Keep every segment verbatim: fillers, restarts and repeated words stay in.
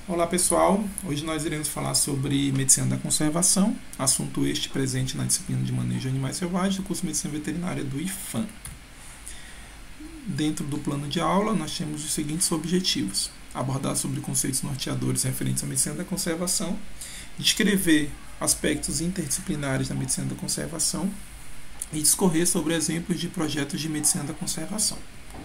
Olá pessoal, hoje nós iremos falar sobre medicina da conservação, assunto este presente na disciplina de manejo de animais selvagens do curso de medicina veterinária do IFAM. Dentro do plano de aula nós temos os seguintes objetivos: abordar sobre conceitos norteadores referentes à medicina da conservação, descrever aspectos interdisciplinares da medicina da conservação e discorrer sobre exemplos de projetos de medicina da conservação.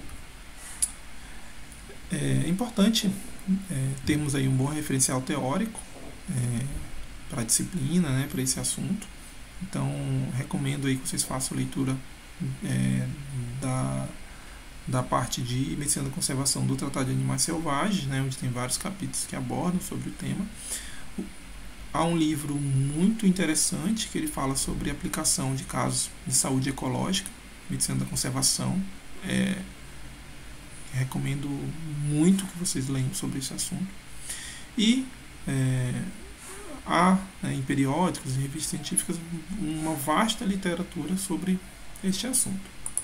É importante é, termos aí um bom referencial teórico é, para a disciplina, né, para esse assunto. Então, recomendo aí que vocês façam a leitura é, da, da parte de medicina da conservação do Tratado de Animais Selvagens, né, onde tem vários capítulos que abordam sobre o tema. Há um livro muito interessante que ele fala sobre a aplicação de casos de saúde ecológica, medicina da conservação. É, recomendo muito que vocês leiam sobre esse assunto. E é, há né, em periódicos e revistas científicas uma vasta literatura sobre este assunto.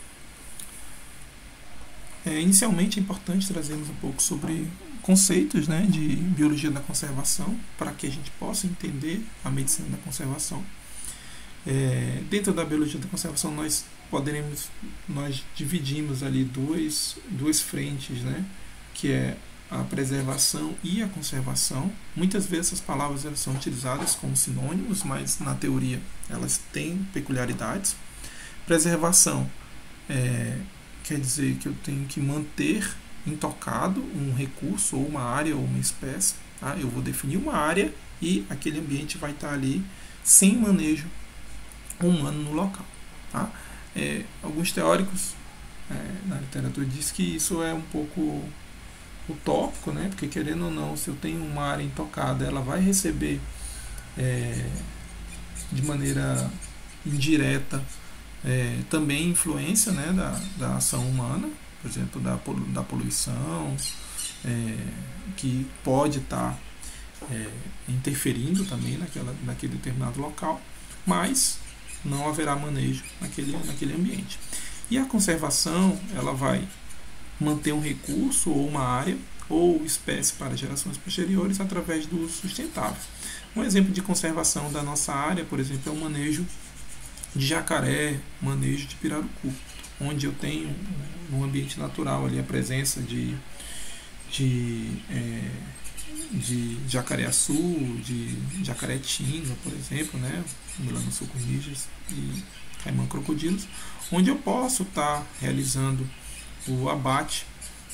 É, inicialmente é importante trazermos um pouco sobre conceitos né, de biologia da conservação, para que a gente possa entender a medicina da conservação. É, dentro da biologia da conservação nós poderemos nós dividimos ali duas, duas frentes, né, que é a preservação e a conservação. Muitas vezes essas palavras elas são utilizadas como sinônimos, mas na teoria elas têm peculiaridades. Preservação é, quer dizer que eu tenho que manter intocado um recurso ou uma área ou uma espécie. Tá? Eu vou definir uma área e aquele ambiente vai estar ali sem manejo humano no local. Tá? É, alguns teóricos é, na literatura diz que isso é um pouco utópico, né? Porque querendo ou não, se eu tenho uma área intocada, ela vai receber é, de maneira indireta é, também influência né, da, da ação humana, por exemplo, da, da poluição, é, que pode estar é, interferindo também naquela, naquele determinado local, mas não haverá manejo naquele, naquele ambiente. E a conservação, ela vai manter um recurso ou uma área ou espécie para gerações posteriores através do uso sustentável. Um exemplo de conservação da nossa área, por exemplo, é o manejo de jacaré, manejo de pirarucu, onde eu tenho no ambiente natural ali a presença de, de é, de jacareaçu, de jacaretinga, por exemplo, né, melanosucumídeos e caimã crocodilos, onde eu posso estar tá realizando o abate,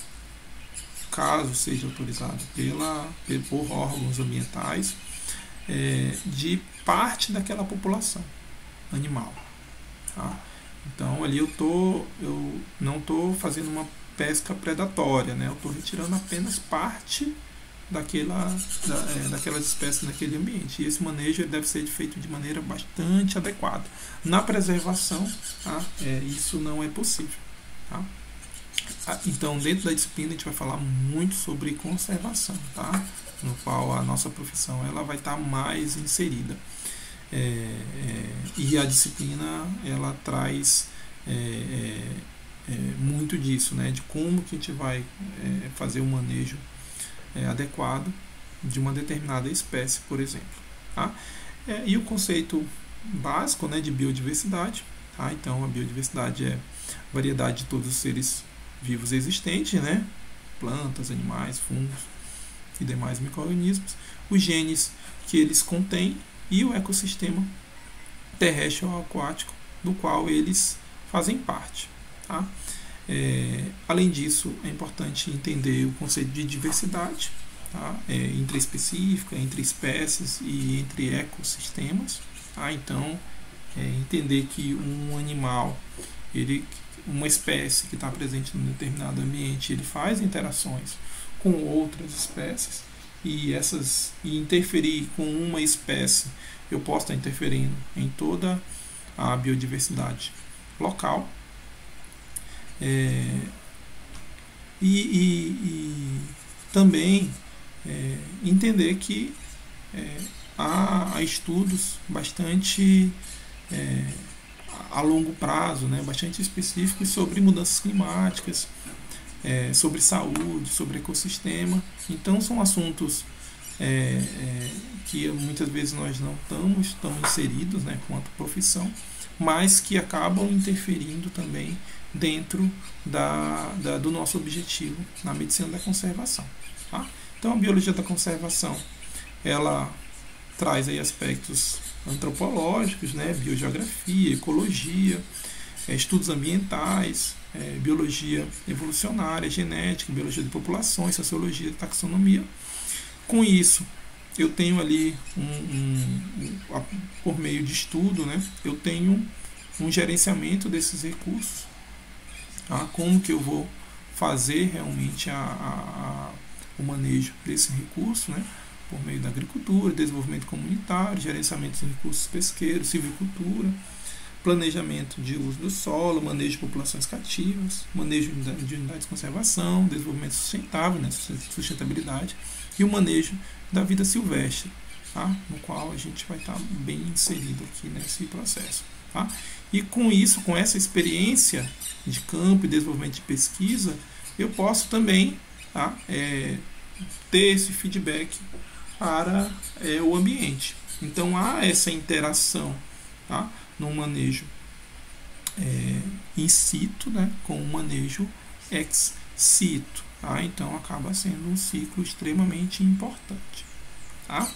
caso seja autorizado pela, por órgãos ambientais, é, de parte daquela população animal. Tá? Então ali eu, tô, eu não estou fazendo uma pesca predatória, né, eu estou retirando apenas parte daquela, da, é, daquelas espécies naquele ambiente. E esse manejo ele deve ser feito de maneira bastante adequada. Na preservação, tá? é, isso não é possível. Tá? Então, dentro da disciplina, a gente vai falar muito sobre conservação, tá? No qual a nossa profissão ela vai estar mais inserida. É, é, e a disciplina ela traz é, é, é, muito disso, né? De como que a gente vai é, fazer o manejo É, adequado de uma determinada espécie, por exemplo. Tá? É, e o conceito básico né, de biodiversidade. Tá? Então, a biodiversidade é a variedade de todos os seres vivos existentes, né? Plantas, animais, fungos e demais micro-organismos, os genes que eles contêm e o ecossistema terrestre ou aquático do qual eles fazem parte. Tá? É, além disso, é importante entender o conceito de diversidade, tá? é, intraespecífica, entre espécies e entre ecossistemas. Tá? Então, é, entender que um animal, ele, uma espécie que está presente em um determinado ambiente, ele faz interações com outras espécies e, essas, e interferir com uma espécie, eu posso estar interferindo em toda a biodiversidade local. É, e, e, e também é, entender que é, há, há estudos bastante é, a longo prazo, né, bastante específicos sobre mudanças climáticas, é, sobre saúde, sobre ecossistema. Então são assuntos é, é, que muitas vezes nós não estamos tão inseridos, né, quanto profissão, mas que acabam interferindo também dentro da, da, do nosso objetivo na medicina da conservação. Tá? Então, a biologia da conservação, ela traz aí aspectos antropológicos, né, biogeografia, ecologia, é, estudos ambientais, é, biologia evolucionária, genética, biologia de populações, sociologia, taxonomia. Com isso, eu tenho ali, um, um, um, por meio de estudo, né, eu tenho um gerenciamento desses recursos, tá? Como que eu vou fazer realmente a, a, a, o manejo desse recurso, né, por meio da agricultura, desenvolvimento comunitário, gerenciamento dos recursos pesqueiros, silvicultura, planejamento de uso do solo, manejo de populações cativas, manejo de unidades de conservação, desenvolvimento sustentável, né, sustentabilidade, e o manejo da vida silvestre, tá? No qual a gente vai estar bem inserido aqui nesse processo. Tá? E com isso, com essa experiência de campo e desenvolvimento de pesquisa, eu posso também, tá, é, ter esse feedback para é, o ambiente. Então há essa interação, tá, no manejo é, in situ, né, com o manejo ex situ. Tá? Então acaba sendo um ciclo extremamente importante. Tá?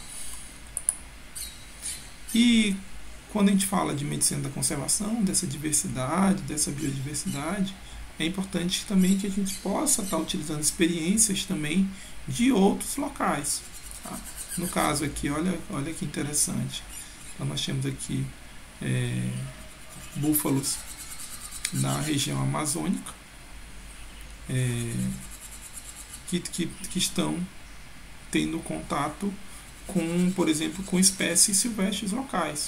E quando a gente fala de medicina da conservação, dessa diversidade, dessa biodiversidade, é importante também que a gente possa estar utilizando experiências também de outros locais. Tá? No caso aqui, olha, olha que interessante. Então, nós temos aqui é, búfalos na região amazônica, é, que, que, que estão tendo contato com, por exemplo, com espécies silvestres locais.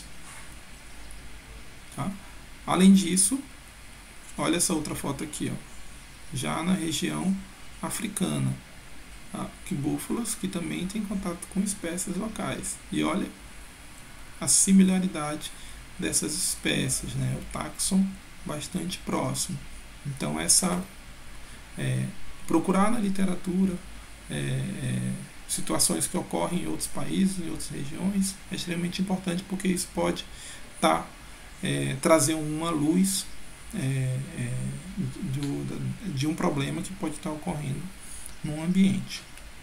Tá? Além disso, olha essa outra foto aqui, ó, já na região africana, tá? Que búfalos que também têm contato com espécies locais. E olha a similaridade dessas espécies, né? O táxon bastante próximo. Então, essa é, procurar na literatura é, é, situações que ocorrem em outros países, em outras regiões, é extremamente importante, porque isso pode estar É, trazer uma luz é, é, de, de um problema que pode estar ocorrendo no ambiente.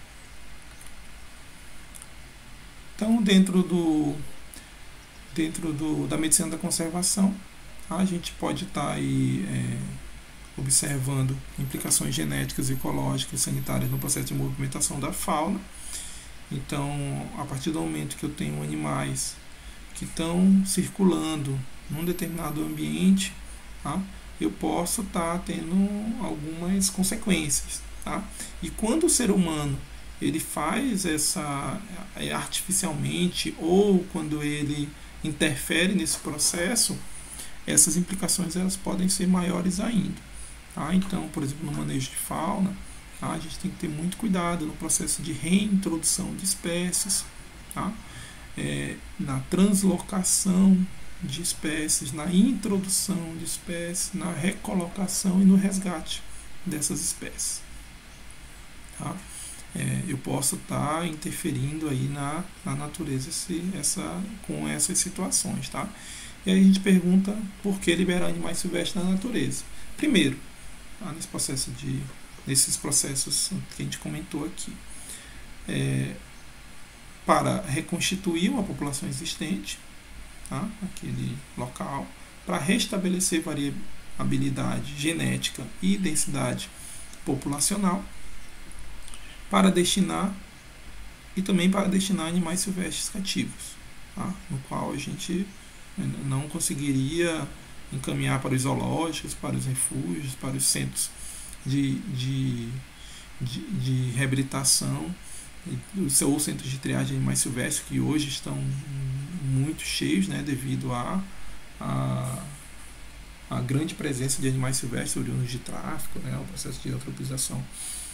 Então, dentro do dentro do, da medicina da conservação, a gente pode estar aí é, observando implicações genéticas, ecológicas e sanitárias no processo de movimentação da fauna. Então, a partir do momento que eu tenho animais que estão circulando num determinado ambiente, tá, eu posso estar tá tendo algumas consequências. Tá? E quando o ser humano ele faz essa artificialmente, ou quando ele interfere nesse processo, essas implicações elas podem ser maiores ainda. Tá? Então, por exemplo, no manejo de fauna, tá, a gente tem que ter muito cuidado no processo de reintrodução de espécies, tá? É, na translocação de espécies, na introdução de espécies, na recolocação e no resgate dessas espécies. Tá? É, eu posso estar tá interferindo aí na, na natureza esse, essa, com essas situações. Tá? E aí a gente pergunta por que liberar animais silvestres na natureza. Primeiro, tá, nesse processo de, nesses processos que a gente comentou aqui, é, para reconstituir uma população existente, tá, naquele local, para restabelecer variabilidade genética e densidade populacional, para destinar e também para destinar animais silvestres cativos, tá, no qual a gente não conseguiria encaminhar para os zoológicos, para os refúgios, para os centros de, de, de, de reabilitação, ou centros de triagem de animais silvestres, que hoje estão muito cheios, né, devido à a, a, a grande presença de animais silvestres oriundos de tráfico, né, o processo de eutrofização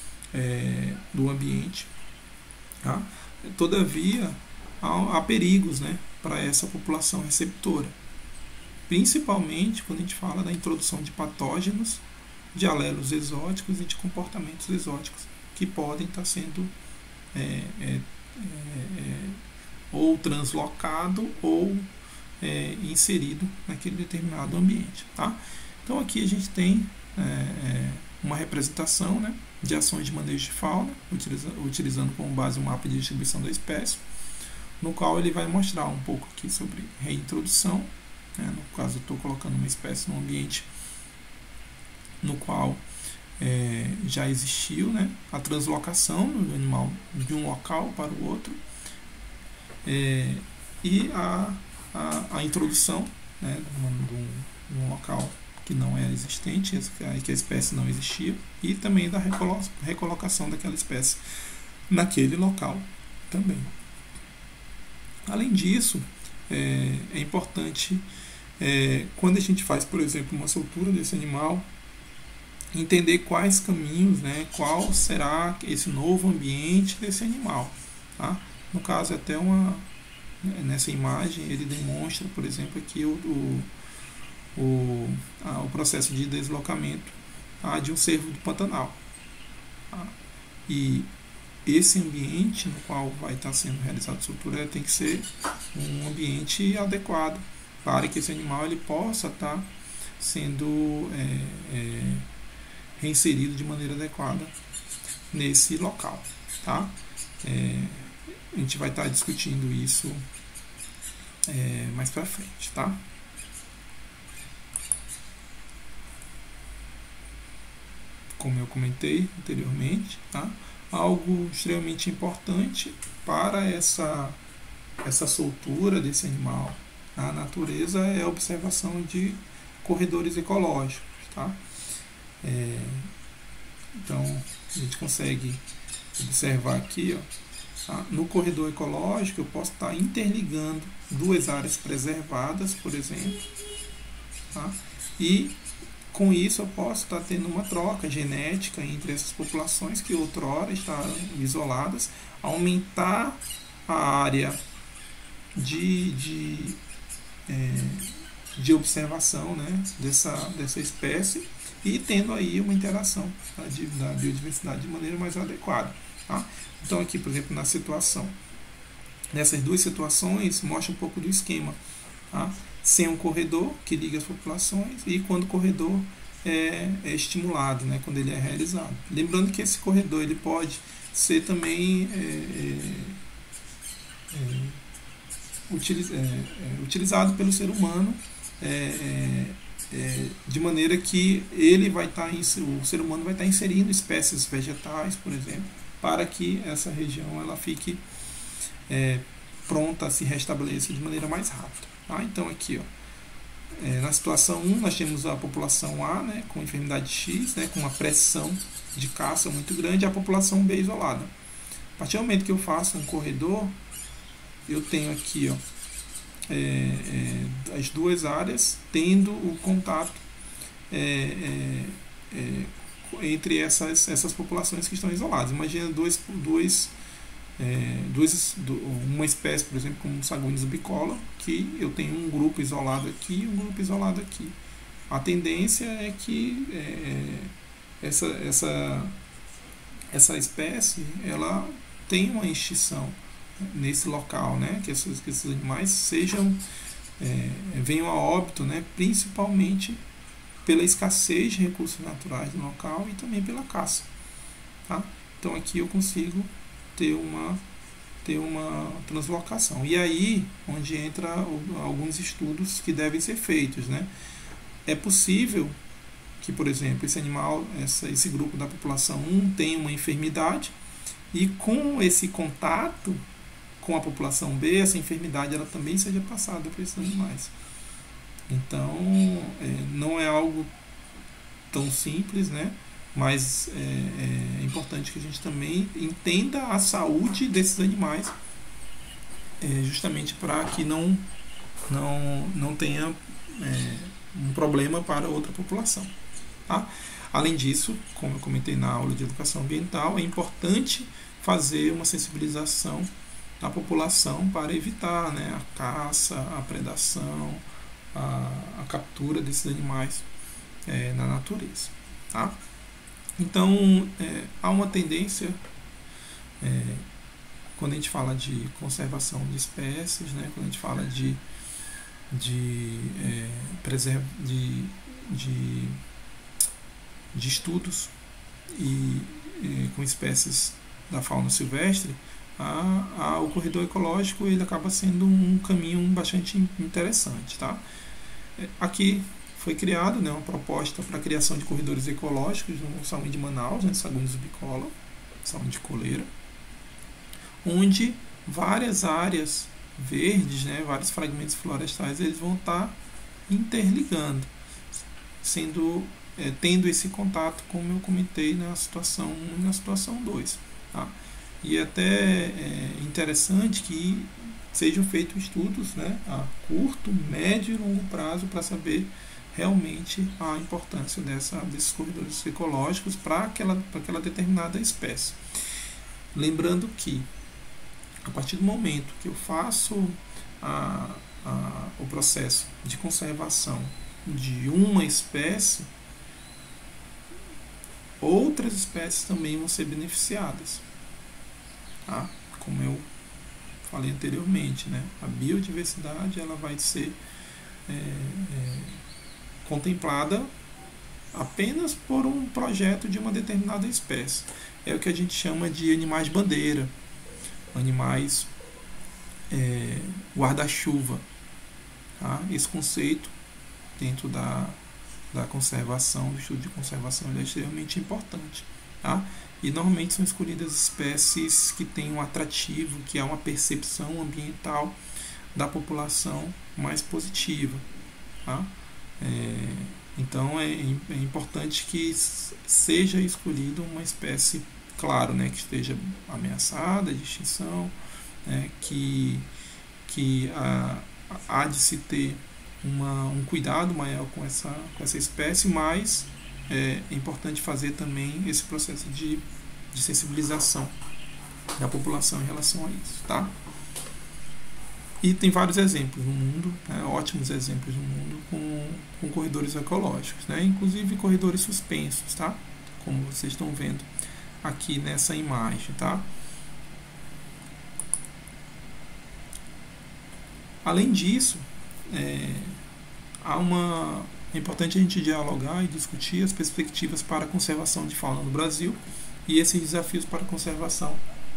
é, do ambiente. Tá? Todavia, há, há perigos, né, para essa população receptora, principalmente quando a gente fala da introdução de patógenos, de alelos exóticos e de comportamentos exóticos que podem estar sendo É, é, é, ou translocado ou é, inserido naquele determinado ambiente. Tá? Então aqui a gente tem é, uma representação, né, de ações de manejo de fauna, utiliza, utilizando como base o mapa de distribuição da espécie, no qual ele vai mostrar um pouco aqui sobre reintrodução. Né, no caso, eu estou colocando uma espécie num ambiente no qual é, já existiu, né, a translocação do animal de um local para o outro, é, e a, a, a introdução, né, de, um, de um local que não era existente, que a espécie não existia, e também da recolocação daquela espécie naquele local também. Além disso, é, é importante, é, quando a gente faz, por exemplo, uma soltura desse animal, entender quais caminhos, né, qual será esse novo ambiente desse animal. Tá? No caso, até uma, nessa imagem, ele demonstra, por exemplo, aqui o, o, o, a, o processo de deslocamento, tá, de um cervo do Pantanal. Tá? E esse ambiente no qual vai estar sendo realizada a soltura tem que ser um ambiente adequado para que esse animal ele possa estar sendo é, é, reinserido de maneira adequada nesse local. Tá? É, a gente vai estar discutindo isso é, mais para frente. Tá? Como eu comentei anteriormente, tá? Algo extremamente importante para essa, essa soltura desse animal na natureza é a observação de corredores ecológicos. Tá? É, então, a gente consegue observar aqui, ó, tá? No corredor ecológico eu posso estar interligando duas áreas preservadas, por exemplo, tá? E com isso eu posso estar tendo uma troca genética entre essas populações que outrora estavam isoladas, aumentar a área de, de, é, de observação, né, dessa, dessa espécie e tendo aí uma interação, tá, de, da biodiversidade de maneira mais adequada. Tá? Então aqui, por exemplo, na situação, nessas duas situações, mostra um pouco do esquema. Tá? Sem um corredor que liga as populações e quando o corredor é, é estimulado, né, quando ele é realizado. Lembrando que esse corredor ele pode ser também é, é, é, utiliz, é, é, utilizado pelo ser humano é, é, é, de maneira que ele vai estar, o ser humano vai estar inserindo espécies vegetais, por exemplo, para que essa região ela fique é, pronta a se restabelecer de maneira mais rápida. Ah, então aqui, ó, é, na situação um nós temos a população A, né, com enfermidade X, né, com uma pressão de caça muito grande, e a população B isolada. A partir do momento que eu faço um corredor, eu tenho aqui, ó, é, é, as duas áreas tendo o contato é, é, é, entre essas, essas populações que estão isoladas. Imagina dois, dois É, duas, uma espécie, por exemplo, como Sagunius bicolor, que eu tenho um grupo isolado aqui e um grupo isolado aqui. A tendência é que é, essa, essa, essa espécie ela tem uma extinção nesse local, né? Que, esses, que esses animais sejam é, venham a óbito, né? Principalmente pela escassez de recursos naturais no local e também pela caça. Tá? Então aqui eu consigo ter uma, ter uma translocação. E aí, onde entra alguns estudos que devem ser feitos. Né? É possível que, por exemplo, esse animal, essa, esse grupo da população um tenha uma enfermidade e com esse contato com a população B, essa enfermidade ela também seja passada para esses animais. Então, é, não é algo tão simples, né? Mas é, é importante que a gente também entenda a saúde desses animais, é, justamente para que não, não, não tenha é, um problema para outra população. Tá? Além disso, como eu comentei na aula de educação ambiental, é importante fazer uma sensibilização da população para evitar, né, a caça, a predação, a, a captura desses animais é, na natureza. Tá? Então, é, há uma tendência é, quando a gente fala de conservação de espécies, né, quando a gente fala de, de, é, preserv de, de, de estudos e, e com espécies da fauna silvestre, a, a, o corredor ecológico ele acaba sendo um caminho bastante interessante. Tá? Aqui foi criado, né, uma proposta para a criação de corredores ecológicos no Saúde de Manaus, né, Sagundes do Bicola, Saúde de Coleira, onde várias áreas verdes, né, vários fragmentos florestais, eles vão estar interligando, sendo, é, tendo esse contato, como eu comentei na situação um e na situação dois. Tá? E é até é interessante que sejam feitos estudos, né, a curto, médio e longo prazo para saber realmente a importância dessa, desses corredores ecológicos para aquela, para aquela determinada espécie. Lembrando que, a partir do momento que eu faço a, a, o processo de conservação de uma espécie, outras espécies também vão ser beneficiadas. Tá? Como eu falei anteriormente, né? A biodiversidade ela vai ser é, é, contemplada apenas por um projeto de uma determinada espécie. É o que a gente chama de animais bandeira, animais é, guarda-chuva. Tá? Esse conceito dentro da, da conservação, do estudo de conservação, ele é extremamente importante. Tá? E normalmente são escolhidas espécies que têm um atrativo, que há uma percepção ambiental da população mais positiva. Tá? É, então é, é importante que seja escolhida uma espécie, claro, né, que esteja ameaçada de extinção, né, que, que a, há de se ter uma, um cuidado maior com essa, com essa espécie, mas é, é importante fazer também esse processo de, de sensibilização da população em relação a isso. Tá? E tem vários exemplos no mundo, né, ótimos exemplos no mundo com, com corredores ecológicos, né, inclusive corredores suspensos, tá? Como vocês estão vendo aqui nessa imagem. Tá? Além disso, é, há uma, é importante a gente dialogar e discutir as perspectivas para a conservação de fauna no Brasil e esses desafios para a conservação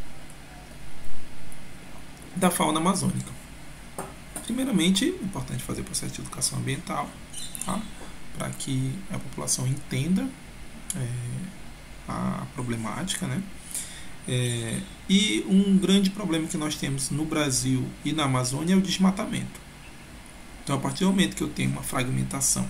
da fauna amazônica. Primeiramente, é importante fazer o processo de educação ambiental, tá? Para que a população entenda é, a problemática, né? É, e um grande problema que nós temos no Brasil e na Amazônia é o desmatamento. Então, a partir do momento que eu tenho uma fragmentação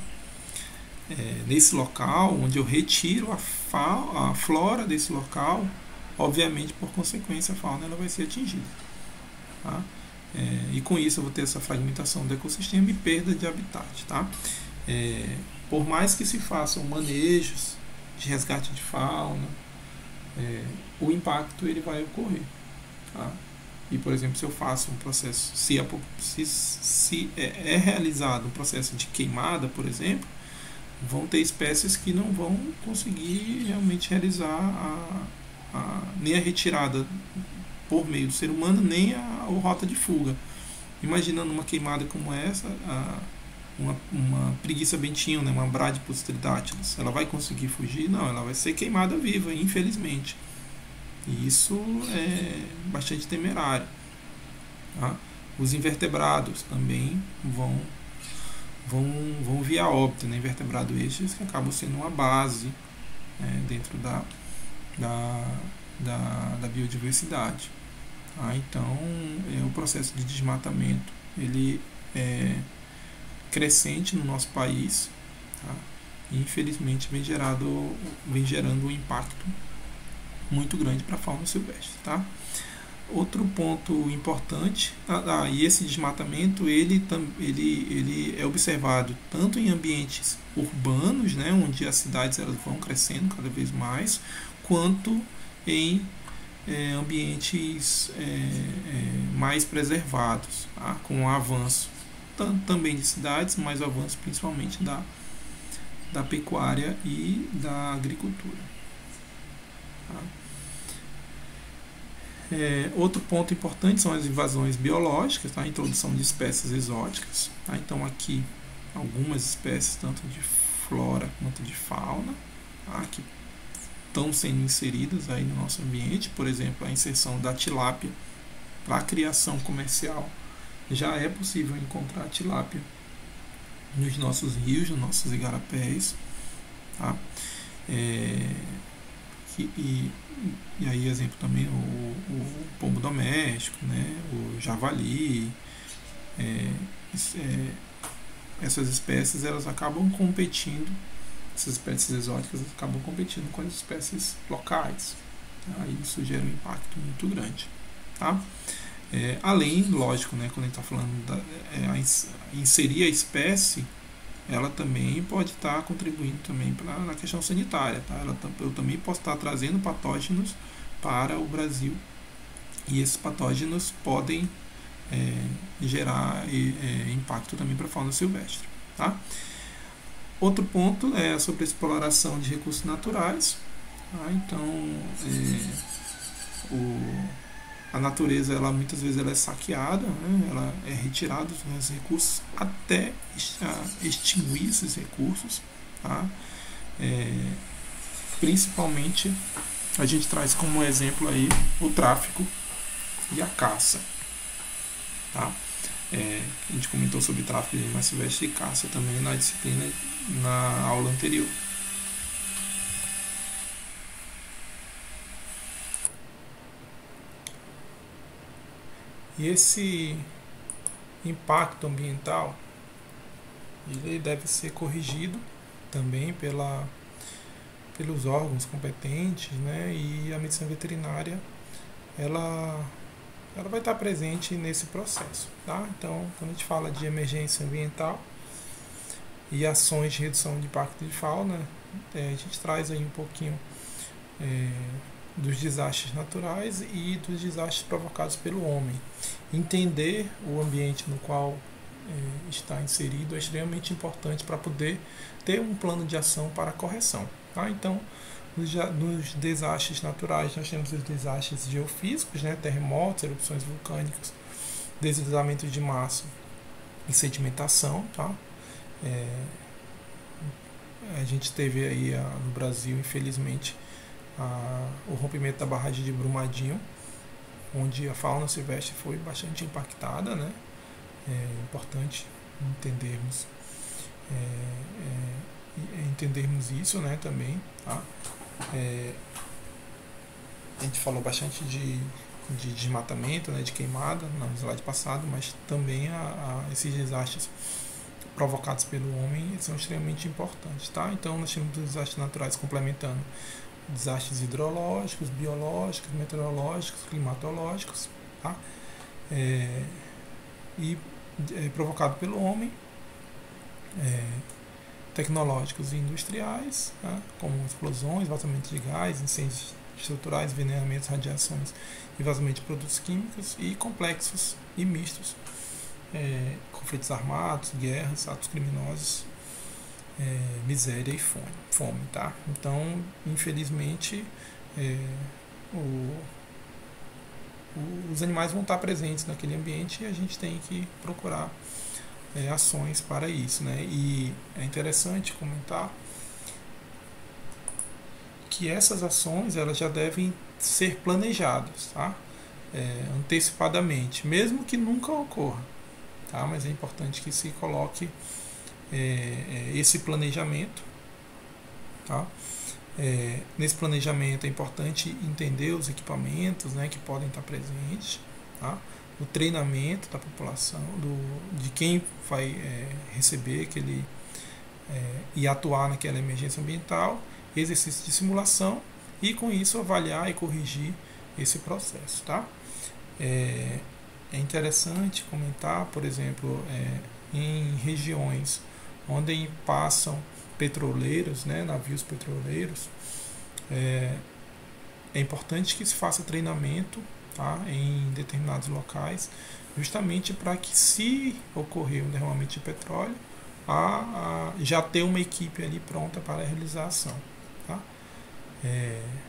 é, nesse local, onde eu retiro a, fa a flora desse local, obviamente, por consequência, a fauna ela vai ser atingida. Tá? É, e com isso eu vou ter essa fragmentação do ecossistema e perda de habitat. Tá? É, por mais que se façam manejos de resgate de fauna, é, o impacto ele vai ocorrer. Tá? E, por exemplo, se eu faço um processo, se, a, se, se é, é realizado um processo de queimada, por exemplo, vão ter espécies que não vão conseguir realmente realizar a, a, nem a retirada por meio do ser humano, nem a, a rota de fuga. Imaginando uma queimada como essa, a, uma, uma preguiça bentinho, né, uma Bradypus tridátilis, ela vai conseguir fugir? Não, ela vai ser queimada viva, infelizmente. E isso é bastante temerário. Tá? Os invertebrados também vão, vão, vão via óbito, né? Invertebrado estes que acabam sendo uma base, né, dentro da, da, da, da biodiversidade. Tá? Então, é, o processo de desmatamento ele é crescente no nosso país, tá? E infelizmente vem, gerado, vem gerando um impacto muito grande para a fauna silvestre. Tá? Outro ponto importante, ah, e esse desmatamento ele, ele, ele é observado tanto em ambientes urbanos, né, onde as cidades elas vão crescendo cada vez mais, quanto em é, ambientes é, é, mais preservados, tá? Com o avanço tanto, também de cidades, mas o avanço principalmente da, da pecuária e da agricultura. Tá? É, outro ponto importante são as invasões biológicas, tá? A introdução de espécies exóticas. Tá? Então aqui algumas espécies, tanto de flora quanto de fauna, tá? Que estão sendo inseridas aí no nosso ambiente. Por exemplo, a inserção da tilápia para a criação comercial. Já é possível encontrar tilápia nos nossos rios, nos nossos igarapés. Tá? É, e, e, e aí exemplo também o, o pombo doméstico, né? O javali. É, é, essas espécies elas acabam competindo, essas espécies exóticas acabam competindo com as espécies locais. Tá? Isso gera um impacto muito grande. Tá? É, além, lógico, né, quando a gente está falando da é, a inserir a espécie, ela também pode estar tá contribuindo também pra, na questão sanitária. Tá? Ela, eu também posso estar tá trazendo patógenos para o Brasil e esses patógenos podem é, gerar é, impacto também para a fauna silvestre. Tá? Outro ponto é sobre a exploração de recursos naturais. Tá? Então, é, o, a natureza, ela, muitas vezes, ela é saqueada, né? Ela é retirada dos recursos até extinguir esses recursos. Tá? É, principalmente, a gente traz como exemplo aí o tráfico e a caça. Tá? É, a gente comentou sobre tráfico de animais silvestres e caça também na disciplina, na aula anterior. E esse impacto ambiental, ele deve ser corrigido também pela, pelos órgãos competentes, né? E a medicina veterinária, ela ela vai estar presente nesse processo. Tá? Então, quando a gente fala de emergência ambiental e ações de redução de impacto de fauna, é, a gente traz aí um pouquinho é, dos desastres naturais e dos desastres provocados pelo homem. Entender o ambiente no qual é, está inserido é extremamente importante para poder ter um plano de ação para a correção. Tá? Então, nos desastres naturais, nós temos os desastres geofísicos, né, terremotos, erupções vulcânicas, deslizamento de massa e sedimentação. Tá? É, a gente teve aí a, no Brasil, infelizmente, a, o rompimento da barragem de Brumadinho, onde a fauna silvestre foi bastante impactada. Né? É importante entendermos, é, é, entendermos isso, né, também. Tá? É, a gente falou bastante de, de desmatamento, né, de queimada no slide passado, mas também a, a esses desastres provocados pelo homem são extremamente importantes. Tá? Então nós temos os desastres naturais complementando desastres hidrológicos, biológicos, meteorológicos, climatológicos. Tá? É, e é, provocado pelo homem, é, tecnológicos e industriais, tá? Como explosões, vazamentos de gás, incêndios estruturais, envenenamentos, radiações e vazamento de produtos químicos, e complexos e mistos, é, conflitos armados, guerras, atos criminosos, é, miséria e fome, fome, tá? Então, infelizmente, é, o, o, os animais vão estar presentes naquele ambiente e a gente tem que procurar É, ações para isso, né? E é interessante comentar que essas ações elas já devem ser planejadas, tá? É, antecipadamente, mesmo que nunca ocorra, tá? Mas é importante que se coloque é, esse planejamento, tá? É, nesse planejamento é importante entender os equipamentos, né, que podem estar presentes, tá? O treinamento da população, do, de quem vai é, receber aquele é, e atuar naquela emergência ambiental, exercício de simulação e com isso avaliar e corrigir esse processo. Tá? É, é interessante comentar, por exemplo, é, em regiões onde passam petroleiros, né, navios petroleiros, é, é importante que se faça treinamento, tá, em determinados locais, justamente para que, se ocorrer um derramamento de petróleo, a, a, já ter uma equipe ali pronta para a realização. Tá? É,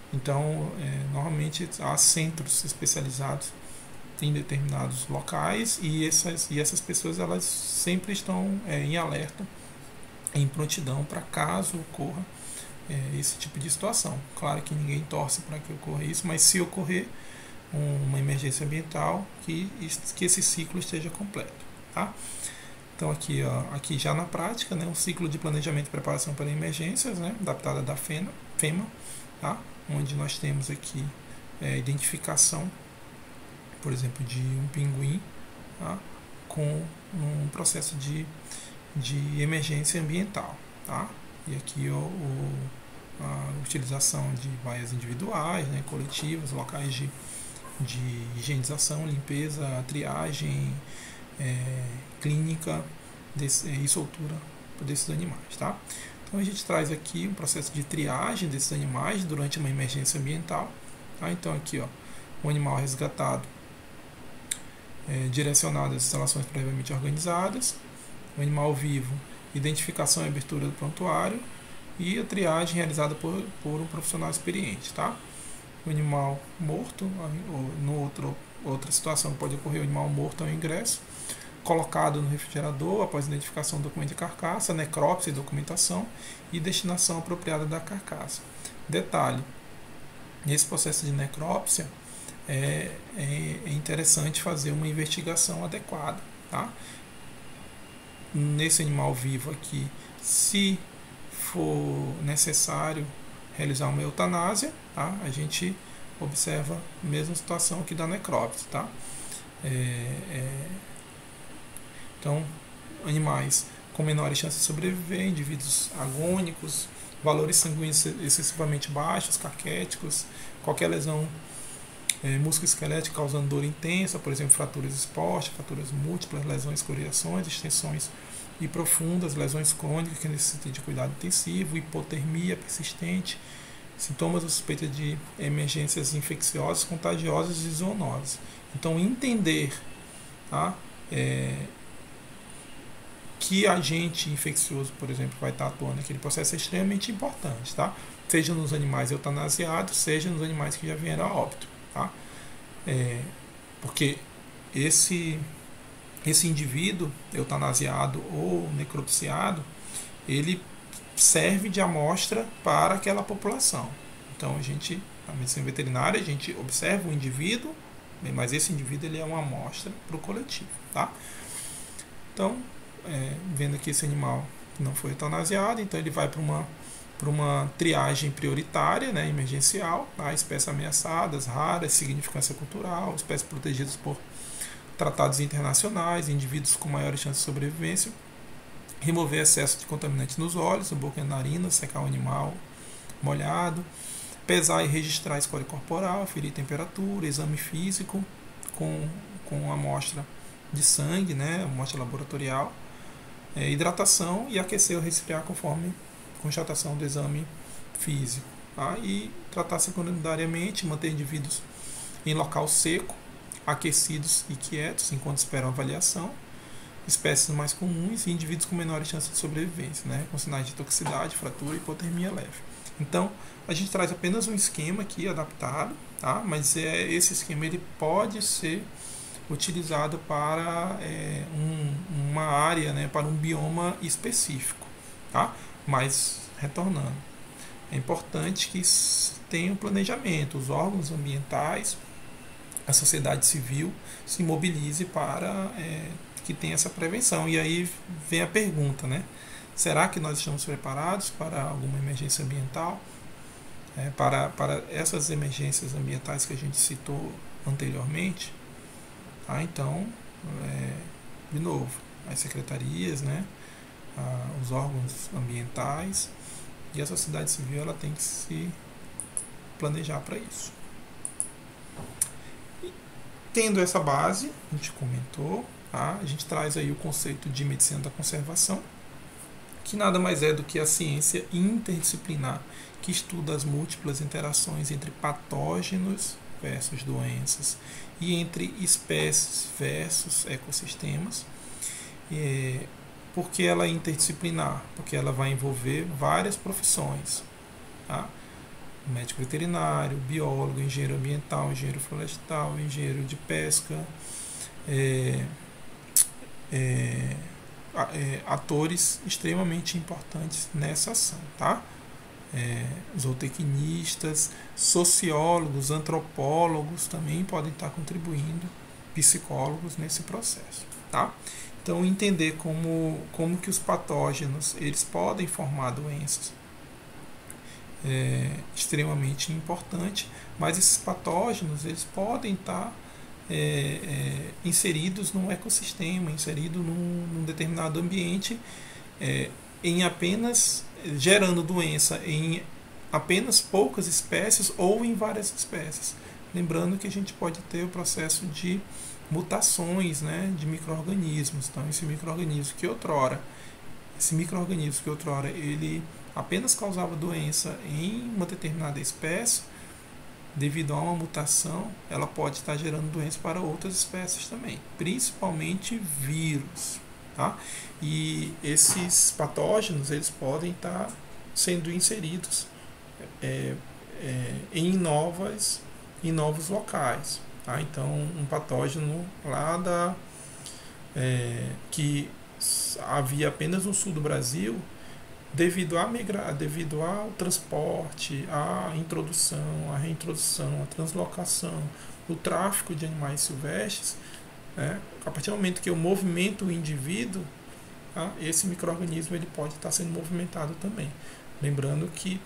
Então, é, normalmente há centros especializados em determinados locais e essas, e essas pessoas elas sempre estão é, em alerta, em prontidão para caso ocorra é, esse tipo de situação. Claro que ninguém torce para que ocorra isso, mas se ocorrer um, uma emergência ambiental, que, que esse ciclo esteja completo. Tá? Então aqui, ó, aqui já na prática, né, um ciclo de planejamento e preparação para emergências, né, adaptada da FEMA, FEMA tá? Onde nós temos aqui é, identificação, por exemplo, de um pinguim, tá? Com um processo de, de emergência ambiental. Tá? E aqui ó, o, a utilização de baias individuais, né, coletivas, locais de, de higienização, limpeza, triagem, é, clínica desse, e soltura desses animais. Tá? Então a gente traz aqui um processo de triagem desses animais durante uma emergência ambiental. Tá? Então aqui ó, um animal resgatado, é, direcionado às instalações previamente organizadas, o animal vivo, identificação e abertura do prontuário e a triagem realizada por, por um profissional experiente. Tá? O animal morto, ou no outro, outra situação pode ocorrer o animal morto ao ingresso, colocado no refrigerador após identificação do documento de carcaça, necrópsia e documentação e destinação apropriada da carcaça. Detalhe, nesse processo de necrópsia é, é, é interessante fazer uma investigação adequada. Tá? Nesse animal vivo aqui, se for necessário realizar uma eutanásia, tá? A gente observa a mesma situação aqui da necrópsia. Tá? É, é, então, animais com menores chances de sobreviver, indivíduos agônicos, valores sanguíneos excessivamente baixos, caquéticos, qualquer lesão é, musculoesquelética causando dor intensa, por exemplo, fraturas expostas, fraturas múltiplas, lesões, escoriações, extensões e profundas, lesões crônicas que necessitam de cuidado intensivo, hipotermia persistente, sintomas ou suspeita de emergências infecciosas, contagiosas e zoonoses. Então, entender, tá, é, que agente infeccioso, por exemplo, vai estar atuando naquele processo é extremamente importante, tá? Seja nos animais eutanasiados, seja nos animais que já vieram a óbito, tá? É, porque esse, esse indivíduo eutanasiado ou necropsiado, ele serve de amostra para aquela população. Então, a gente, na medicina veterinária, a gente observa o indivíduo, mas esse indivíduo ele é uma amostra para o coletivo, tá? Então, É, vendo que esse animal não foi eutanasiado, então ele vai para uma, para uma triagem prioritária, né, emergencial, tá? Espécies ameaçadas, raras, significância cultural, espécies protegidas por tratados internacionais, indivíduos com maiores chances de sobrevivência, remover excesso de contaminantes nos olhos, boca e narina, secar o animal molhado, pesar e registrar a score corporal, ferir temperatura, exame físico com, com amostra de sangue, né, amostra laboratorial, É, hidratação e aquecer ou resfriar conforme constatação do exame físico. Tá? E tratar secundariamente, manter indivíduos em local seco, aquecidos e quietos enquanto esperam a avaliação, espécies mais comuns e indivíduos com menores chances de sobrevivência, né? Com sinais de toxicidade, fratura e hipotermia leve. Então, a gente traz apenas um esquema aqui adaptado, tá? Mas é, esse esquema ele pode ser utilizado para é, um, uma área, né, para um bioma específico. Tá? Mas, retornando, é importante que tenha um planejamento, os órgãos ambientais, a sociedade civil se mobilize para é, que tenha essa prevenção. E aí vem a pergunta, né? Será que nós estamos preparados para alguma emergência ambiental? É, para, para essas emergências ambientais que a gente citou anteriormente? Ah, então, é, de novo, as secretarias, né, ah, os órgãos ambientais e a sociedade civil ela tem que se planejar para isso. E, tendo essa base, a gente comentou, tá, a gente traz aí o conceito de medicina da conservação, que nada mais é do que a ciência interdisciplinar que estuda as múltiplas interações entre patógenos versus doenças e entre espécies versus ecossistemas. É, por que ela é interdisciplinar? Porque ela vai envolver várias profissões. Tá? médico veterinário, biólogo, engenheiro ambiental, engenheiro florestal, engenheiro de pesca, é, é, é, atores extremamente importantes nessa ação, tá? É, zootecnistas, sociólogos, antropólogos também podem estar contribuindo, psicólogos nesse processo, tá? Então entender como, como que os patógenos eles podem formar doenças é extremamente importante, mas esses patógenos eles podem estar é, é, inseridos num ecossistema, inseridos num, num determinado ambiente, é, em apenas gerando doença em apenas poucas espécies ou em várias espécies. Lembrando que a gente pode ter o processo de mutações, né, de micro-organismos. Então, esse micro-organismo que outrora, esse micro-organismo que outrora ele apenas causava doença em uma determinada espécie, devido a uma mutação, ela pode estar gerando doença para outras espécies também, principalmente vírus, tá? E esses patógenos eles podem estar sendo inseridos é, é, em novas, em novos locais, tá? Então, um patógeno lá da é, que havia apenas no sul do Brasil, devido a migra, devido ao transporte, à introdução, à reintrodução, à translocação, o tráfico de animais silvestres, né, a partir do momento que eu movimento o indivíduo, tá, esse micro-organismo ele pode estar sendo movimentado também. Lembrando que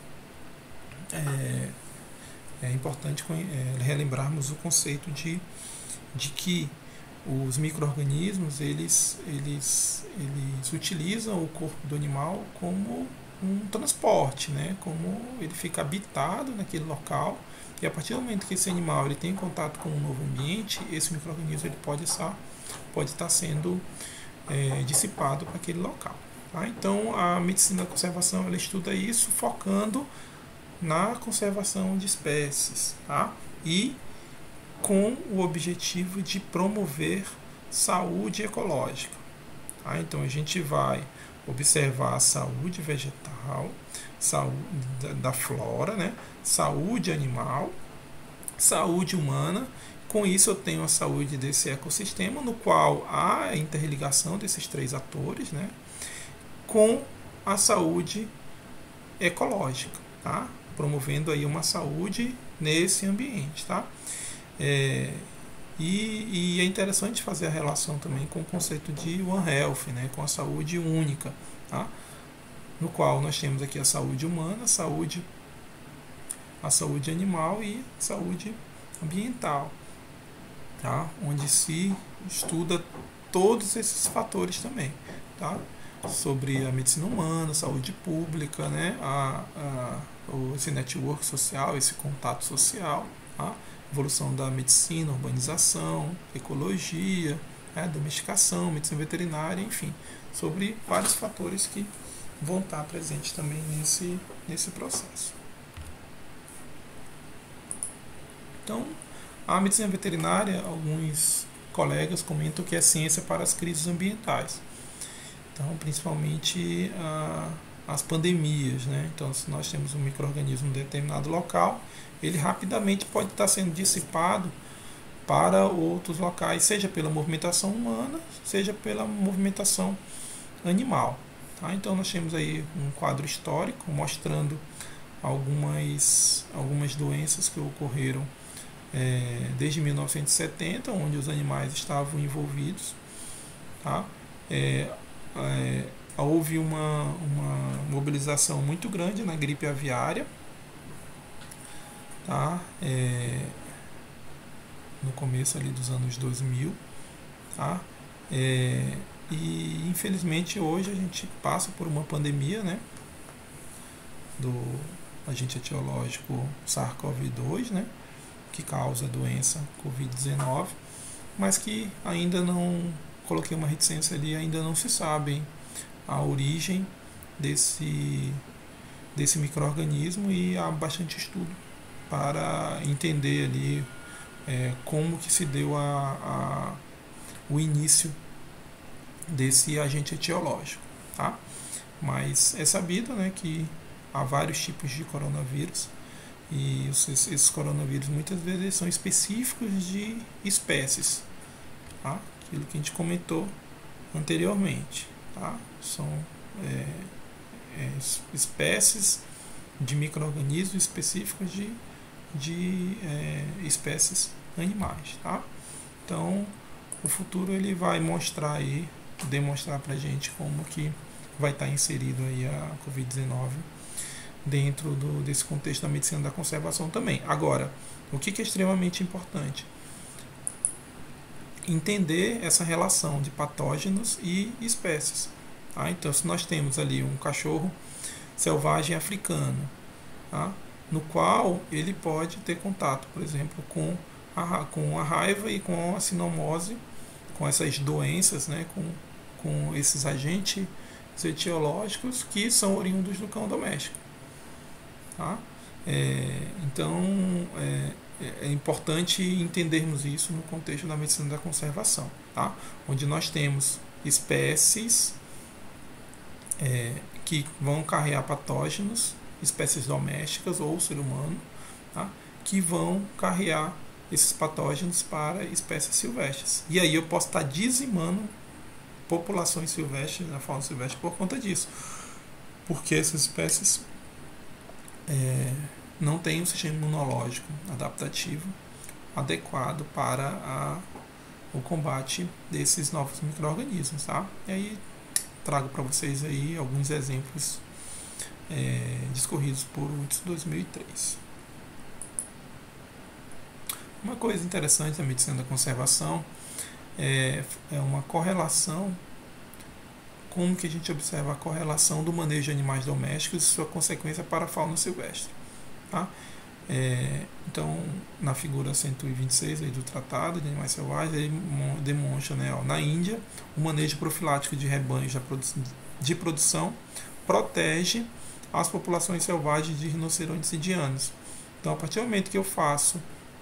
é, é importante é, relembrarmos o conceito de, de que os micro-organismos eles, eles, eles utilizam o corpo do animal como um transporte, né? Como ele fica habitado naquele local, e a partir do momento que esse animal ele tem contato com um novo ambiente, esse micro-organismo ele pode estar, pode estar sendo é, dissipado para aquele local, tá? Então a medicina da conservação ela estuda isso focando na conservação de espécies, tá? E com o objetivo de promover saúde ecológica. Tá? Então a gente vai observar a saúde vegetal, saúde da flora, né? Saúde animal, saúde humana. Com isso eu tenho a saúde desse ecossistema, no qual há a interligação desses três atores, né? Com a saúde ecológica, tá? Promovendo aí uma saúde nesse ambiente, tá? É, e, e é interessante fazer a relação também com o conceito de One Health, né, com a saúde única, tá? No qual nós temos aqui a saúde humana, a saúde, a saúde animal e a saúde ambiental, tá? Onde se estuda todos esses fatores também, tá? Sobre a medicina humana, saúde pública, né? a, a, esse network social, esse contato social, tá? Evolução da medicina, urbanização, ecologia, né, domesticação, medicina veterinária, enfim, sobre vários fatores que vão estar presentes também nesse, nesse processo. Então, a medicina veterinária, alguns colegas comentam que é ciência para as crises ambientais. Então, principalmente a, as pandemias, né? Então, se nós temos um micro-organismo em determinado local, ele rapidamente pode estar sendo dissipado para outros locais, seja pela movimentação humana, seja pela movimentação animal. Tá? Então nós temos aí um quadro histórico mostrando algumas, algumas doenças que ocorreram é, desde mil novecentos e setenta, onde os animais estavam envolvidos. Tá? É, é, houve uma, uma mobilização muito grande na gripe aviária, tá? É, no começo ali dos anos dois mil, tá? É, e infelizmente hoje a gente passa por uma pandemia, né, do agente etiológico SARS-CoV dois, né, que causa a doença covid dezenove, mas que ainda não, coloquei uma reticência ali, ainda não se sabe a origem desse, desse micro-organismo, e há bastante estudo para entender ali é, como que se deu a, a, o início desse agente etiológico, tá? Mas é sabido, né, que há vários tipos de coronavírus, E esses, esses coronavírus muitas vezes são específicos de espécies, tá? Aquilo que a gente comentou anteriormente, tá? São é, é, espécies de micro-organismos específicos de, de é, espécies animais, tá? Então, o futuro ele vai mostrar aí, demonstrar pra gente como que vai estar inserido aí a covid dezenove dentro do, desse contexto da medicina da conservação também. Agora, o que, que é extremamente importante? Entender essa relação de patógenos e espécies. Tá? Então, se nós temos ali um cachorro selvagem africano, tá? No qual ele pode ter contato, por exemplo, com a, com a raiva e com a sinomose, com essas doenças, né? com, com esses agentes etiológicos que são oriundos do cão doméstico. Tá? É, então, é, é importante entendermos isso no contexto da medicina da conservação, tá? Onde nós temos espécies é, que vão carregar patógenos, espécies domésticas ou ser humano, tá? Que vão carregar esses patógenos para espécies silvestres. E aí eu posso estar dizimando populações silvestres, na fauna silvestre, por conta disso. Porque essas espécies É, não tem um sistema imunológico adaptativo adequado para a, o combate desses novos micro-organismos, tá? E aí trago para vocês aí alguns exemplos é, discorridos por Woods dois mil e três. Uma coisa interessante da medicina da conservação é, é uma correlação. Como que a gente observa a correlação do manejo de animais domésticos e sua consequência para a fauna silvestre. Tá? É, então, na figura cento e vinte e seis aí do Tratado de Animais Selvagens, ele demonstra, né, ó, na Índia, o manejo profilático de rebanhos de produção protege as populações selvagens de rinocerontes indianos. Então, a partir do momento que eu faço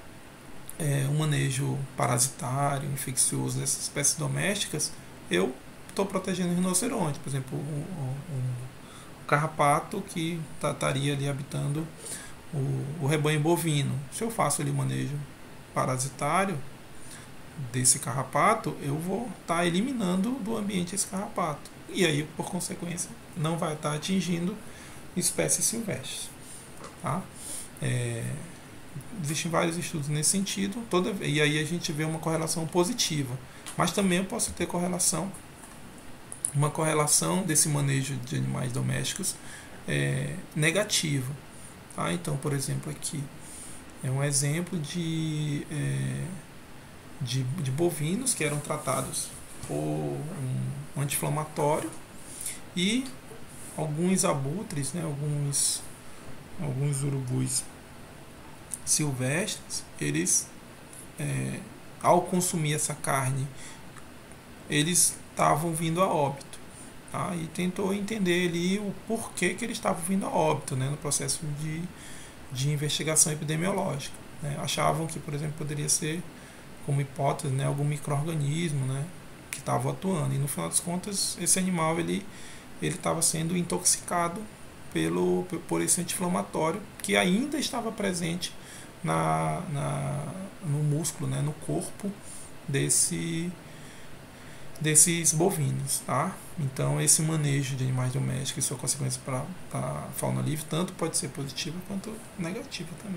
é, um manejo parasitário, infeccioso dessas espécies domésticas, eu estou protegendo o rinoceronte, por exemplo, o, o, o carrapato que estaria ali habitando o, o rebanho bovino. Se eu faço ali o manejo parasitário desse carrapato, eu vou estar tá eliminando do ambiente esse carrapato. E aí, por consequência, não vai estar tá atingindo espécies silvestres. Tá? É, existem vários estudos nesse sentido, toda, e aí a gente vê uma correlação positiva. Mas também eu posso ter correlação uma correlação desse manejo de animais domésticos é, negativa. Tá? Então, por exemplo, aqui é um exemplo de, é, de, de bovinos que eram tratados por um anti-inflamatório e alguns abutres, né, alguns, alguns urubus silvestres, eles, é, ao consumir essa carne, eles estavam vindo a óbito, tá? E tentou entender ali o porquê que eles estavam vindo a óbito, né, no processo de, de investigação epidemiológica, né? Achavam que, por exemplo, poderia ser, como hipótese, né, algum micro-organismo, né, que estava atuando, e no final das contas esse animal ele ele estava sendo intoxicado pelo, por esse anti-inflamatório que ainda estava presente na, na, no músculo, né, no corpo desse desses bovinos, tá? Então esse manejo de animais domésticos e sua consequência para a fauna livre tanto pode ser positiva quanto negativa também.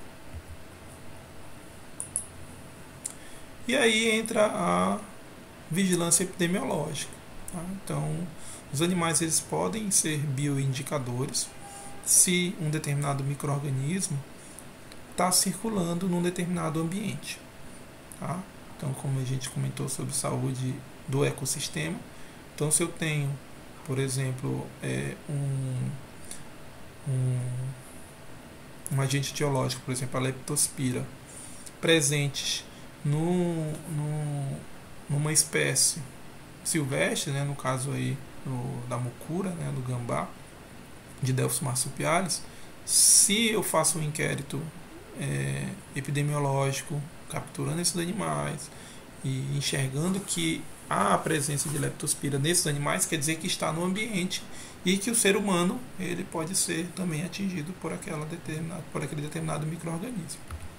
E aí entra a vigilância epidemiológica, tá? Então os animais eles podem ser bioindicadores se um determinado micro-organismo está circulando num determinado ambiente, tá? Então, como a gente comentou sobre saúde do ecossistema, então se eu tenho, por exemplo, é, um, um, um agente etiológico, por exemplo, a leptospira, presentes no, no, numa espécie silvestre, né, no caso aí do, da mucura, né, do gambá, de Delphis marsupialis, se eu faço um inquérito é, epidemiológico capturando esses animais e enxergando que há a presença de leptospira nesses animais, quer dizer que está no ambiente e que o ser humano ele pode ser também atingido por, aquela determinada, por aquele determinado micro-organismo.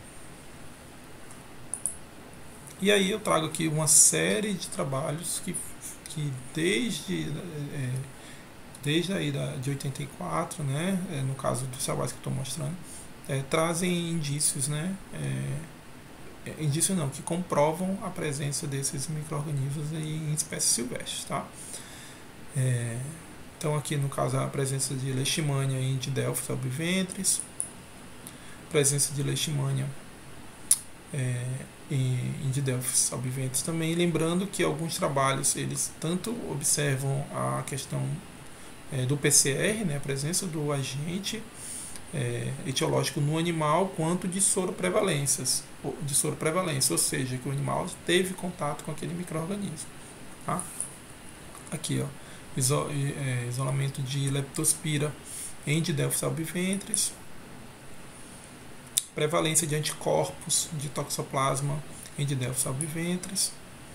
E aí eu trago aqui uma série de trabalhos que, que desde, é, desde aí da, de oitenta e quatro, né, é, no caso dos trabalhos que estou mostrando, é, trazem indícios, né, é, indícios não, que comprovam a presença desses micro-organismos em espécies silvestres, tá? É, então aqui no caso a presença de Leishmania em Didelphis albiventris, presença de Leishmania é, em Didelphis albiventris também, lembrando que alguns trabalhos eles tanto observam a questão é, do P C R, né, a presença do agente é, etiológico no animal, quanto de soroprevalências, de soroprevalência, ou seja, que o animal teve contato com aquele micro-organismo. Tá? Aqui, ó, iso, é, isolamento de leptospira em Didelphis albiventris, prevalência de anticorpos de toxoplasma em Didelphis albiventris,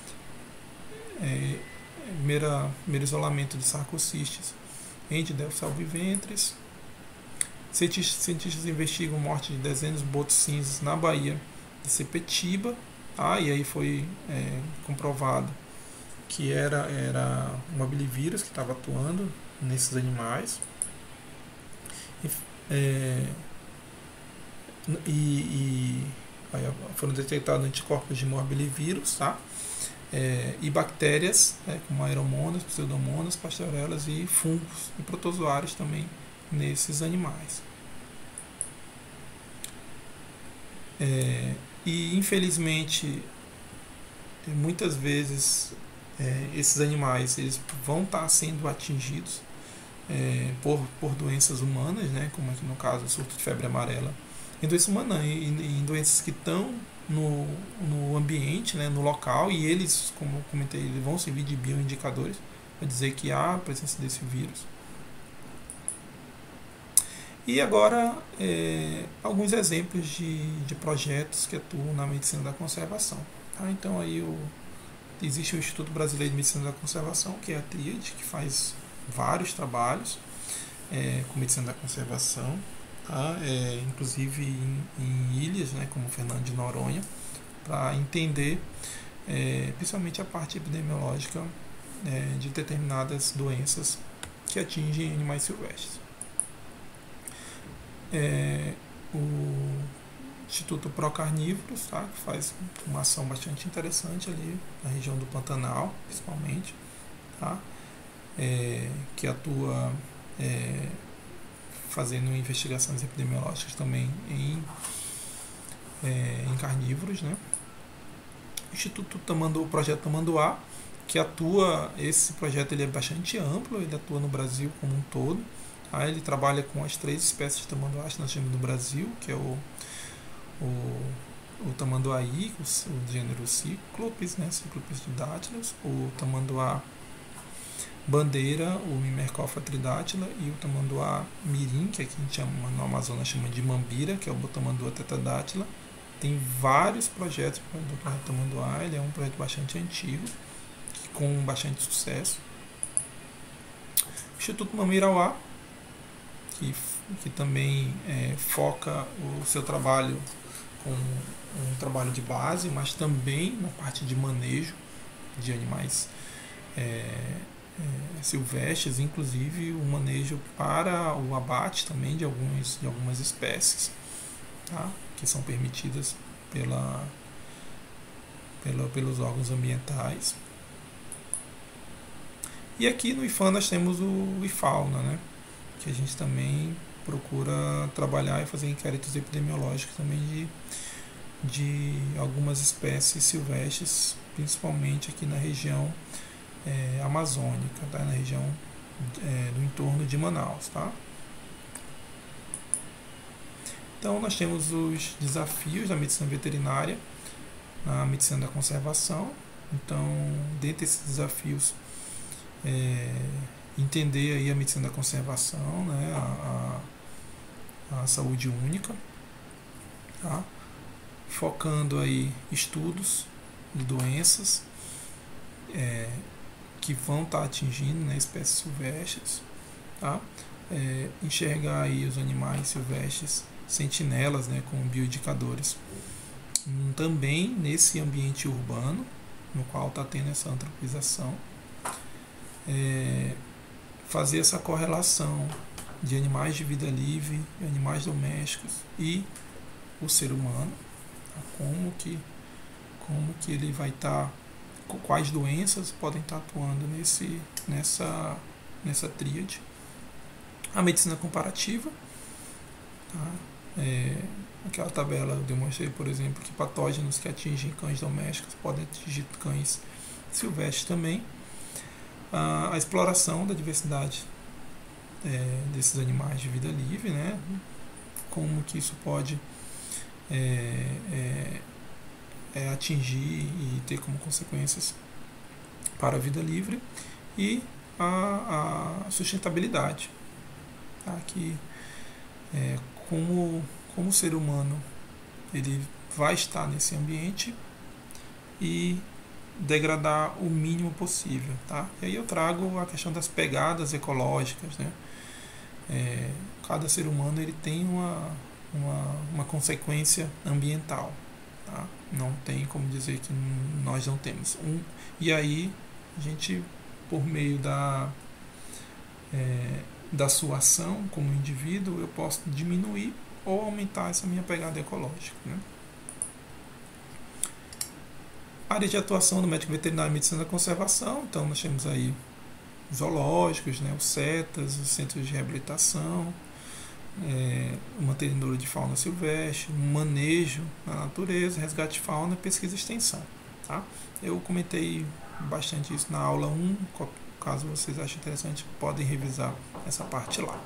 é, mera, mero isolamento de sarcocistes em Didelphis albiventris. Cientistas investigam morte de dezenas de botos cinzas na Baía de Sepetiba, ah, e aí foi é, comprovado que era, era um bilivírus que estava atuando nesses animais. E, é, e, e aí foram detectados anticorpos de morbilivírus, tá? É, e bactérias, né, como aeromonas, pseudomonas, pasteurellas e fungos e protozoários também nesses animais. É, e infelizmente muitas vezes é, esses animais eles vão estar sendo atingidos é, por, por doenças humanas, né, como aqui no caso o surto de febre amarela, em doenças humanas, em, em doenças que estão no, no ambiente, né, no local, e eles, como eu comentei, eles vão servir de bioindicadores para dizer que há a presença desse vírus. E agora, é, alguns exemplos de, de projetos que atuam na medicina da conservação. Tá? Então, aí o, existe o Instituto Brasileiro de Medicina da Conservação, que é a tríade, que faz vários trabalhos é, com medicina da conservação, tá? É, inclusive em, em ilhas, né, como Fernando de Noronha, para entender é, principalmente a parte epidemiológica é, de determinadas doenças que atingem animais silvestres. É, o Instituto Procarnívoros, tá, que faz uma ação bastante interessante ali na região do Pantanal, principalmente, tá, é, que atua é, fazendo investigações epidemiológicas também em, é, em carnívoros, né. O Instituto Tamanduá, o projeto Tamanduá, que atua, esse projeto ele é bastante amplo, ele atua no Brasil como um todo. Ah, ele trabalha com as três espécies de tamanduás que nós temos no Brasil, que é o, o, o tamanduaí, o, o gênero Cyclopes, né, Cyclopes didátila, o tamanduá bandeira, o Mimercophla tridátila, e o tamanduá mirim, que aqui a gente chama, no Amazonas chama de mambira, que é o tamanduá tetradátila. Tem vários projetos para o projeto tamanduá, ele é um projeto bastante antigo, com bastante sucesso. O Instituto Mamirauá, Que, que também é, foca o seu trabalho com um trabalho de base, mas também na parte de manejo de animais é, é, silvestres, inclusive o manejo para o abate também de, alguns, de algumas espécies, tá? Que são permitidas pela, pela, pelos órgãos ambientais. E aqui no IFAM nós temos o IFAUNA, né? Que a gente também procura trabalhar e fazer inquéritos epidemiológicos também de, de algumas espécies silvestres, principalmente aqui na região é, amazônica, tá? Na região é, do entorno de Manaus. Tá? Então nós temos os desafios da medicina veterinária, na medicina da conservação. Então, dentre esses desafios, é, entender aí a medicina da conservação, né, a, a, a saúde única, tá? Focando aí estudos de doenças é, que vão estar atingindo, né, espécies silvestres, tá? É, enxergar aí os animais silvestres sentinelas, né, como bioindicadores, hum, também nesse ambiente urbano no qual está tendo essa antropização, é, fazer essa correlação de animais de vida livre, animais domésticos e o ser humano, tá? como que como que ele vai estar, tá, quais doenças podem estar tá atuando nesse nessa nessa tríade. A medicina comparativa, tá? É, aquela tabela eu demonstrei, por exemplo, que patógenos que atingem cães domésticos podem atingir cães silvestres também. A, a exploração da diversidade é, desses animais de vida livre, né? Como que isso pode é, é, é, atingir e ter como consequências para a vida livre, e a, a sustentabilidade, tá? Que é, como, como o ser humano ele vai estar nesse ambiente e degradar o mínimo possível, tá? E aí eu trago a questão das pegadas ecológicas, né? É, cada ser humano ele tem uma, uma, uma consequência ambiental, tá? Não tem como dizer que nós não temos. Um, e aí a gente, por meio da é, da sua ação como indivíduo, eu posso diminuir ou aumentar essa minha pegada ecológica, né? Área de atuação do médico veterinário e medicina da conservação, então nós temos aí zoológicos, né, os CETAS, os centros de reabilitação, é, o mantenedor de fauna silvestre, manejo na natureza, resgate de fauna, pesquisa e extensão, tá? Eu comentei bastante isso na aula um, caso vocês achem interessante, podem revisar essa parte lá.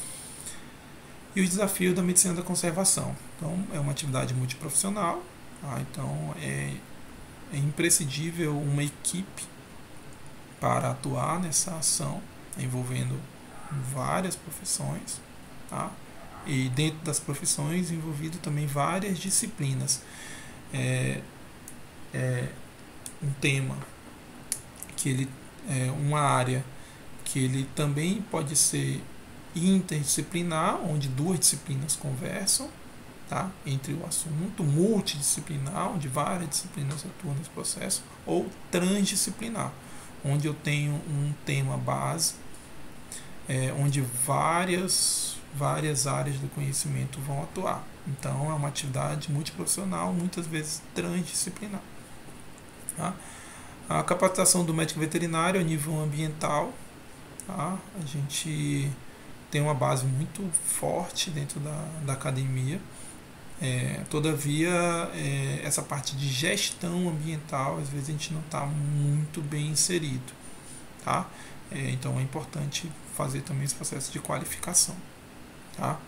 E os desafios da medicina da conservação. Então, é uma atividade multiprofissional, tá? Então é, é imprescindível uma equipe para atuar nessa ação, envolvendo várias profissões, tá? E dentro das profissões envolvido também várias disciplinas. É, é um tema que ele é uma área que ele também pode ser interdisciplinar, onde duas disciplinas conversam, tá? Entre o assunto, multidisciplinar, onde várias disciplinas atuam nesse processo, ou transdisciplinar, onde eu tenho um tema base, é, onde várias, várias áreas do conhecimento vão atuar. Então é uma atividade multiprofissional, muitas vezes transdisciplinar, tá? A capacitação do médico veterinário a nível ambiental, tá? A gente tem uma base muito forte dentro da, da academia. É, todavia, é, essa parte de gestão ambiental, às vezes a gente não está muito bem inserido, tá? É, então é importante fazer também esse processo de qualificação, tá?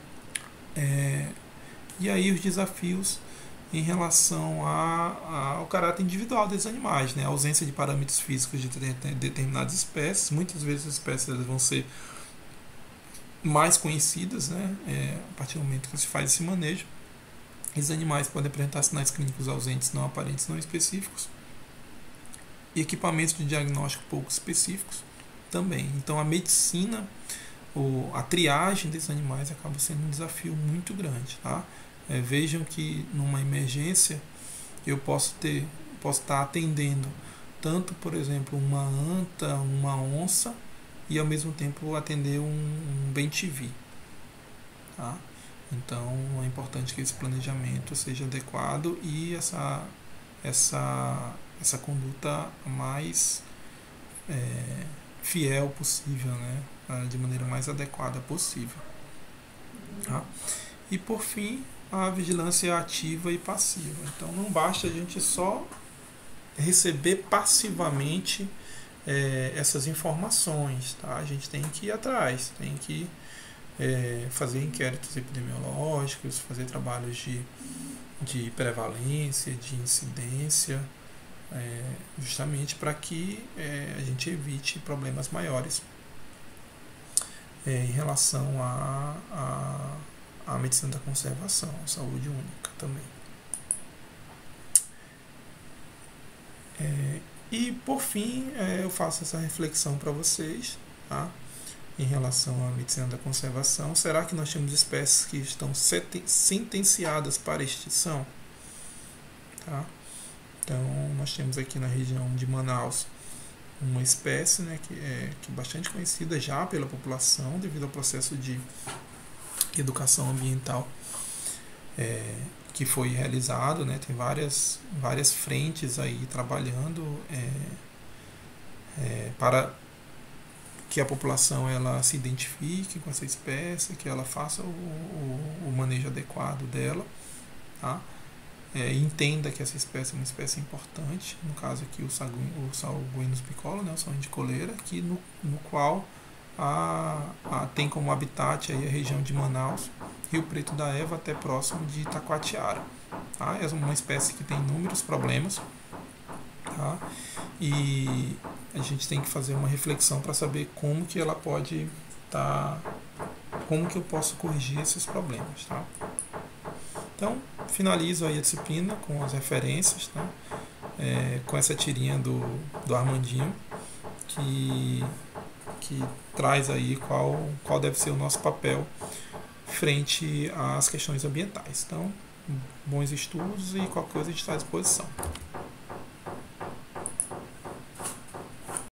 É, e aí os desafios em relação a, a, ao caráter individual desses animais, né? A ausência de parâmetros físicos de determinadas espécies. Muitas vezes as espécies elas vão ser mais conhecidas, né? É, a partir do momento que se faz esse manejo. Esses animais podem apresentar sinais clínicos ausentes, não aparentes, não específicos, e equipamentos de diagnóstico pouco específicos também. Então a medicina, ou a triagem desses animais acaba sendo um desafio muito grande, tá? É, vejam que numa emergência eu posso ter, posso estar atendendo tanto, por exemplo, uma anta, uma onça, e ao mesmo tempo atender um, um bem-te-vi, tá? Então é importante que esse planejamento seja adequado e essa, essa, essa conduta mais é, fiel possível, né? De maneira mais adequada possível, tá? E por fim, a vigilância ativa e passiva. Então não basta a gente só receber passivamente é, essas informações, tá? A gente tem que ir atrás, tem que é, fazer inquéritos epidemiológicos, fazer trabalhos de, de prevalência, de incidência, é, justamente para que é, a gente evite problemas maiores é, em relação a, a a medicina da conservação, a saúde única também. É, e por fim, é, eu faço essa reflexão para vocês, tá? Em relação à medicina da conservação. Será que nós temos espécies que estão sentenciadas para extinção? Tá? Então, nós temos aqui na região de Manaus uma espécie, né, que é que é bastante conhecida já pela população devido ao processo de educação ambiental é, que foi realizado, né? Tem várias, várias frentes aí trabalhando é, é, para que a população ela se identifique com essa espécie, que ela faça o, o, o manejo adequado dela, tá? É, entenda que essa espécie é uma espécie importante, no caso aqui o, Saguin, o Salguinus bicolor, né, o salguinho de coleira, que no, no qual a, a, tem como habitat aí a região de Manaus, Rio Preto da Eva até próximo de Itacoatiara. Tá? É uma espécie que tem inúmeros problemas, tá? E a gente tem que fazer uma reflexão para saber como que ela pode estar, tá, como que eu posso corrigir esses problemas, tá? Então, finalizo aí a disciplina com as referências, tá? É, com essa tirinha do, do Armandinho, que, que traz aí qual, qual deve ser o nosso papel frente às questões ambientais. Então, bons estudos e qualquer coisa a gente está à disposição.